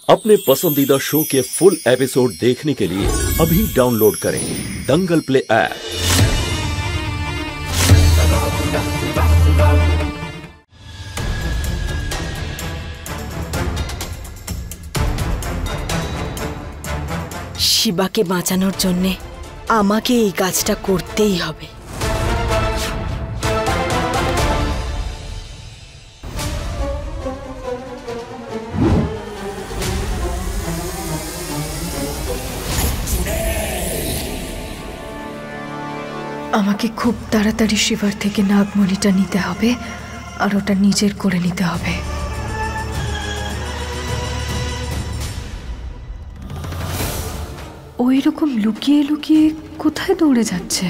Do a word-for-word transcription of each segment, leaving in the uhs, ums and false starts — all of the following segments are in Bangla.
अपने पसंदीदा शो के फुल एपिसोड देखने के लिए अभी डाउनलोड करें दंगल प्ले ऐप। শিবাকে বাঁচানোর জন্য আমাকে এই কাজটা করতেই হবে। আমাকে খুব তাড়াতাড়ি শিবার থেকে নাগমণিটা নিতে হবে আর ওটা নিজের করে নিতে হবে। ওই রকম লুকিয়ে লুকিয়ে কোথায় দৌড়ে যাচ্ছে?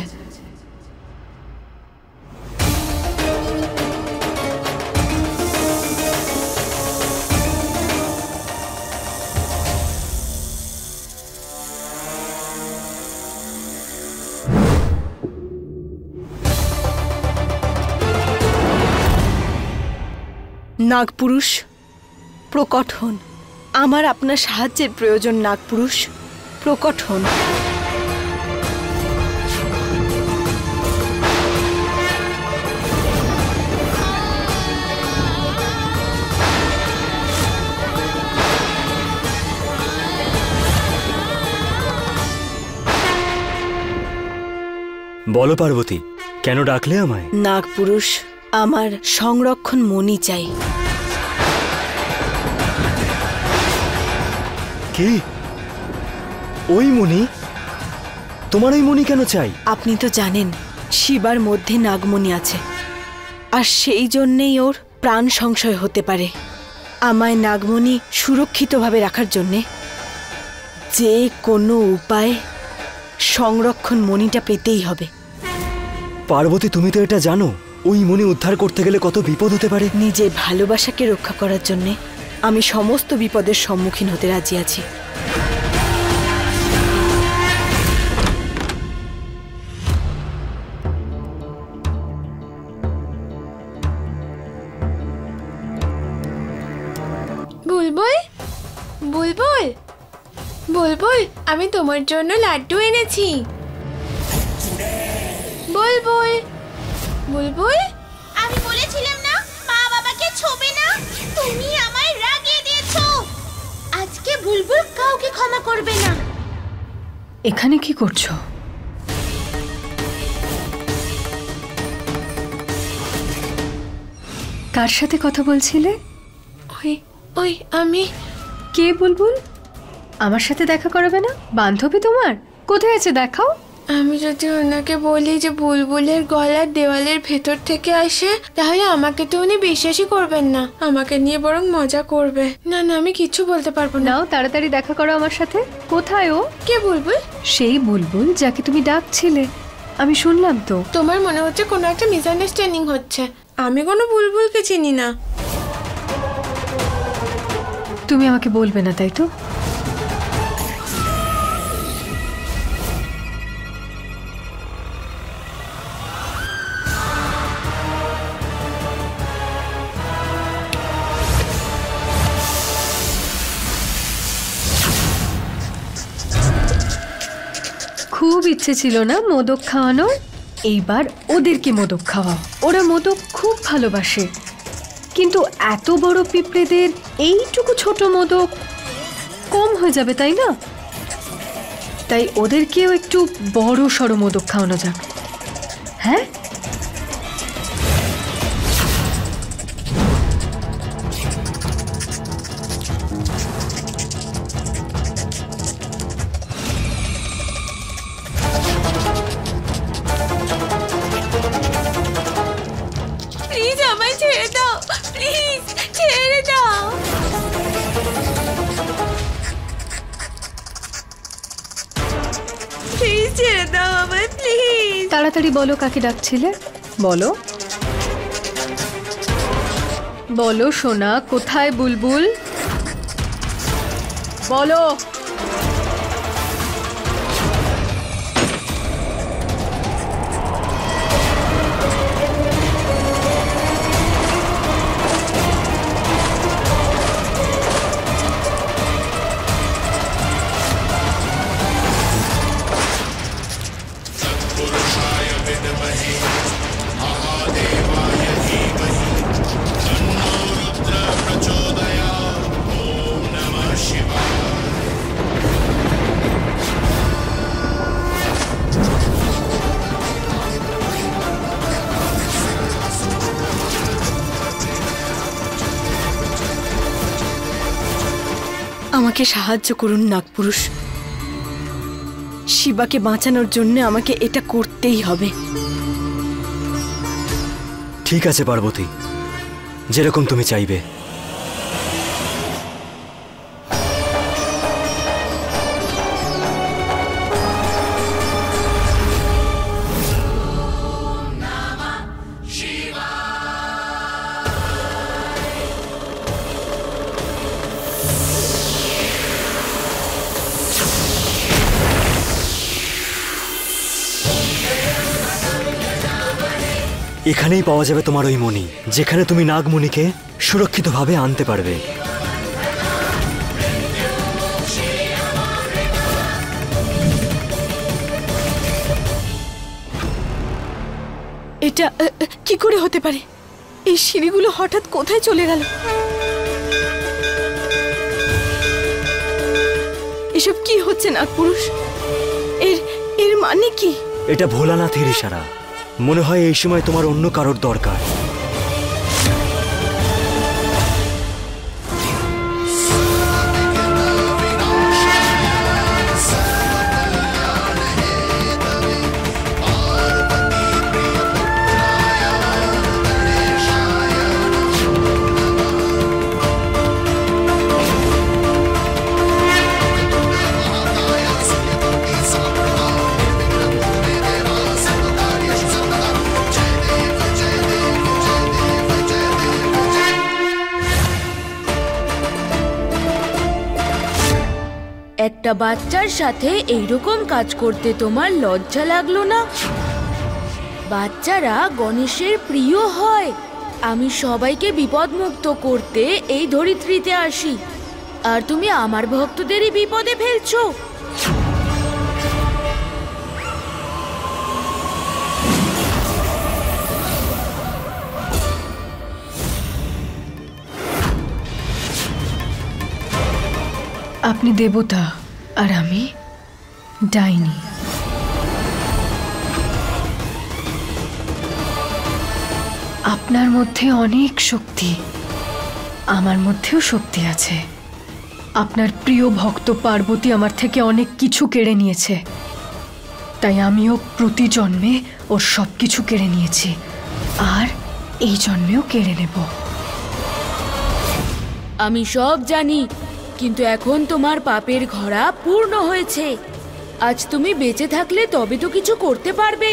নাগপুরুষ প্রকট হন। আমার আপনার সাহায্যের প্রয়োজন। নাগপুরুষ প্রকট হন। বলো পার্বতী, কেন ডাকলে আমায়? নাগপুরুষ, আমার সংরক্ষণ মণি চাই। কি? ওই মণি? তোমার ওই মণি কেন চাই? আপনি তো জানেন শিবার মধ্যে নাগমণি আছে, আর সেই জন্যেই ওর প্রাণ সংশয় হতে পারে। আমায় নাগমণি সুরক্ষিতভাবে রাখার জন্যে যে কোনো উপায় সংরক্ষণ মণিটা পেতেই হবে। পার্বতী, তুমি তো এটা জানো ওই মণি উদ্ধার করতে গেলে কত বিপদ হতে পারে। নিজের ভালোবাসাকে রক্ষা করার জন্যে আমি সমস্ত বিপদের সম্মুখীন হতে রাজি আছি। বুলবুল, বুলবুল, বুলবুল, আমি তোমার জন্য লাড্ডু এনেছি। বুলবুল, বুলবুল, আমি বলেছিলাম না মা বাবাকে ছোবে না, তুমি আমায় রাগিয়ে দিয়েছো। আজকে বুলবুল কাউকে ক্ষমা করবে না। এখানে কি করছো? কার সাথে কথা বলছিলে? ওই ওই আমি। কে বুলবুল? আমার সাথে দেখা করাবে না? বান্ধবী তোমার? কোথায় আছে দেখাও। আমি যদি ওনাকে বলি যে বুলবুলের গলার দেওয়ালের ভেতর থেকে আসে, তাহলে আমাকে তো উনি বিশ্বাসই করবেন না, আমাকে নিয়ে বরং মজা করবে। না না, আমি কিছু বলতে পারবো না। নাও তাড়াতাড়ি দেখা করো আমার সাথে। কোথায় ও? কে বুলবুল? সেই বুলবুল যাকে তুমি ডাকছিলে। আমি শুনলাম তো। তোমার মনে হচ্ছে কোনো একটা মিসআন্ডারস্ট্যান্ডিং হচ্ছে। আমি কোনো বুলবুলকে চিনি না। তুমি আমাকে বলবে না, তাই তো? খুব ইচ্ছে ছিল না মোদক খাওয়ানোর? এইবার ওদেরকে মোদক খাওয়াও। ওরা মোদক খুব ভালোবাসে, কিন্তু এত বড় পিঁপড়েদের এইটুকু ছোট মোদক কম হয়ে যাবে, তাই না? তাই ওদেরকেও একটু বড় সড়ো মোদক খাওয়ানো যাক। হ্যাঁ, প্লিজ আমায় ছেড়ে দাও, প্লিজ ছেড়ে দাও। প্লিজ ছেড়ে দাও আমায়, প্লিজ। তাড়াতাড়ি বলো কাকে ডাকছিলে। বলো বলো সোনা, কোথায় বুলবুল? বলো। আমাকে সাহায্য করুন নাগপুরুষ। শিবাকে বাঁচানোর জন্য আমাকে এটা করতেই হবে। ঠিক আছে পার্বতী, যেরকম তুমি চাইবে। এখানেই পাওয়া যাবে তোমার ওই মণি, যেখানে তুমি নাগমণিকে সুরক্ষিতভাবে আনতে পারবে। এটা কি করে হতে পারে? এই সিঁড়িগুলো হঠাৎ কোথায় চলে গেল? এসব কি হচ্ছে নাগপুরুষ? এর এর মানে কি? এটা ভোলানাথের ইশারা। মনে হয় এই সময় তোমার অন্য কারোর দরকার। একটা বাচ্চার সাথে এইরকম কাজ করতে তোমার লজ্জা লাগলো না? বাচ্চারা গণেশের প্রিয় হয়। আমি সবাইকে বিপদমুক্ত করতে এই ধরিত্রীতে আসি, আর তুমি আমার ভক্তদেরই বিপদে ফেলছো। আপনি দেবতা আর আমি ডাইনি। আপনার মধ্যে অনেক শক্তি, আমার মধ্যেও শক্তি আছে। আপনার প্রিয় ভক্ত পার্বতী আমার থেকে অনেক কিছু কেড়ে নিয়েছে, তাই আমিও প্রতি জন্মে ওর সব কিছু কেড়ে নিয়েছি, আর এই জন্মেও কেড়ে নেব। আমি সব জানি, কিন্তু এখন তোমার পাপের ঘড়া পূর্ণ হয়েছে। আজ তুমি বেঁচে থাকলে তবে তো কিছু করতে পারবে।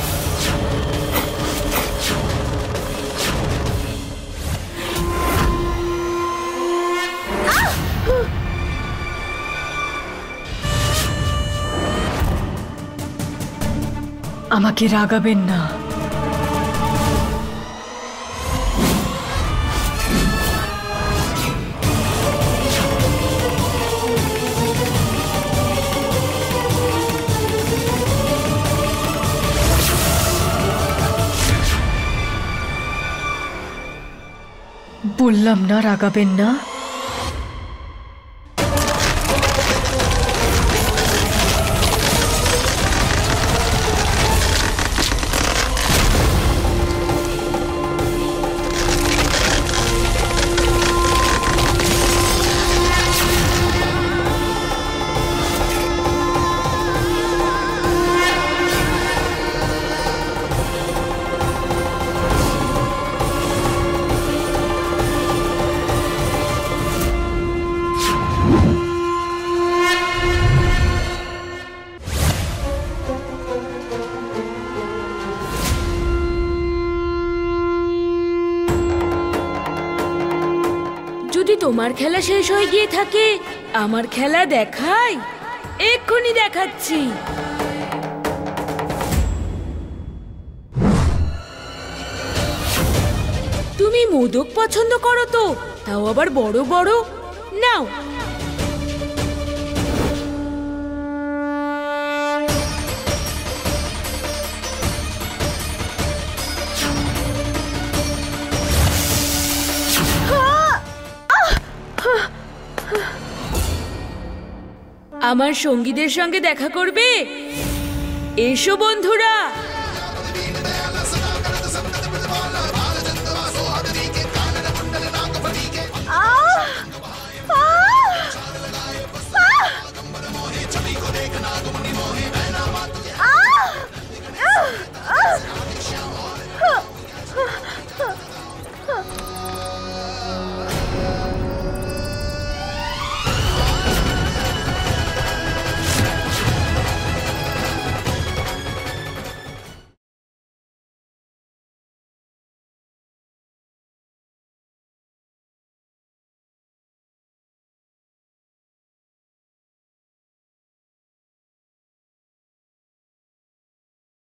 আমাকে রাগাবেন না। বললাম না রাগাবেন না। যদি তোমার খেলা শেষ হয়ে গিয়ে থাকে, আমার খেলা দেখাই। এক্ষুনি দেখাচ্ছি। তুমি মোদক পছন্দ করো তো, তাও আবার বড় বড়। নাও। আমার সঙ্গীদের সঙ্গে দেখা করবে? এসো বন্ধুরা।